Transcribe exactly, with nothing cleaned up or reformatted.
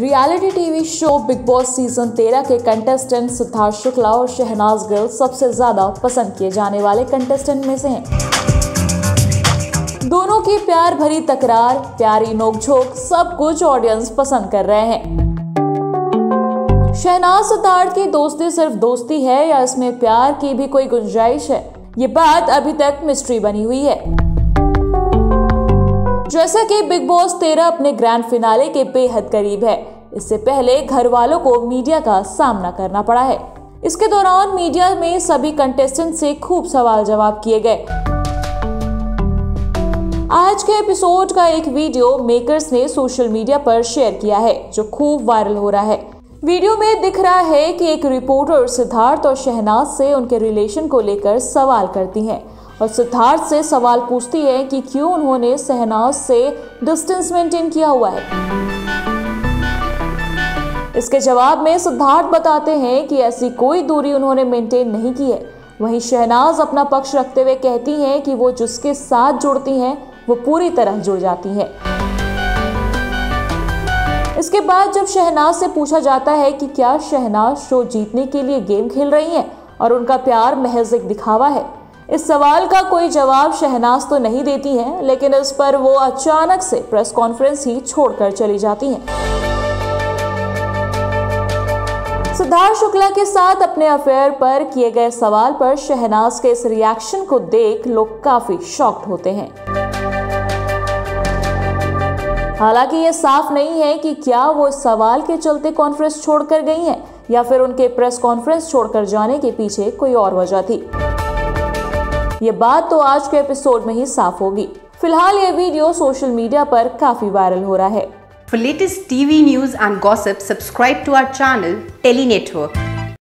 Reality TV show Bigg Boss season तेरह के contestant Siddharth Shukla और शहनाज गिल सबसे ज्यादा पसंद किए जाने वाले कंटेस्टेंट में से हैं। दोनों की प्यार भरी तकरार, प्यारी नोकझोंक सब कुछ ऑडियंस पसंद कर रहे हैं। शहनाज सिद्धार्थ की दोस्ती सिर्फ दोस्ती है या इसमें प्यार की भी कोई गुंजाइश है, ये बात अभी तक मिस्ट्री बनी हुई है। जैसा कि बिग बॉस तेरह अपने ग्रैंड फिनाले के बेहद करीब है, इससे पहले घर वालों को मीडिया का सामना करना पड़ा है। इसके दौरान मीडिया में सभी कंटेस्टेंट से खूब सवाल जवाब किए गए। आज के एपिसोड का एक वीडियो मेकर्स ने सोशल मीडिया पर शेयर किया है, जो खूब वायरल हो रहा है। वीडियो में दिख रहा है कि एक रिपोर्टर सिद्धार्थ और शहनाज से उनके रिलेशन को लेकर सवाल करती हैं और सिद्धार्थ से सवाल पूछती है कि क्यों उन्होंने शहनाज से डिस्टेंस मेंटेन किया हुआ है। इसके जवाब में सिद्धार्थ बताते हैं कि ऐसी कोई दूरी उन्होंने मेंटेन नहीं की है। वहीं शहनाज अपना पक्ष रखते हुए कहती हैं कि वो जिसके साथ जुड़ती हैं वो पूरी तरह जुड़ जाती हैं। इसके बाद जब शहनाज से पूछा जाता है कि क्या शहनाज शो जीतने के लिए गेम खेल रही हैं और उनका प्यार महज एक दिखावा है, इस सवाल का कोई जवाब शहनाज तो नहीं देती हैं, लेकिन इस पर वो अचानक से प्रेस कॉन्फ्रेंस ही छोड़कर चली जाती हैं। सिद्धार्थ शुक्ला के साथ अपने अफेयर पर किए गए सवाल पर शहनाज के इस रिएक्शन को देख लोग काफी शॉक्ड होते हैं। हालांकि ये साफ नहीं है कि क्या वो इस सवाल के चलते कॉन्फ्रेंस छोड़कर गई हैं या फिर उनके प्रेस कॉन्फ्रेंस छोड़कर जाने के पीछे कोई और वजह थी। ये बात तो आज के एपिसोड में ही साफ होगी। फिलहाल ये वीडियो सोशल मीडिया पर काफी वायरल हो रहा है। For latest T V news and gossip, subscribe to our channel Tele Network.